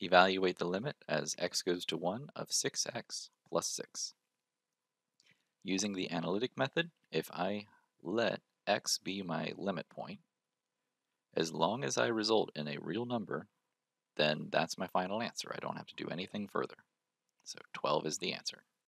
Evaluate the limit as x goes to 1 of 6x plus 6. Using the analytic method, if I let x be my limit point, as long as I result in a real number, then that's my final answer. I don't have to do anything further. So 12 is the answer.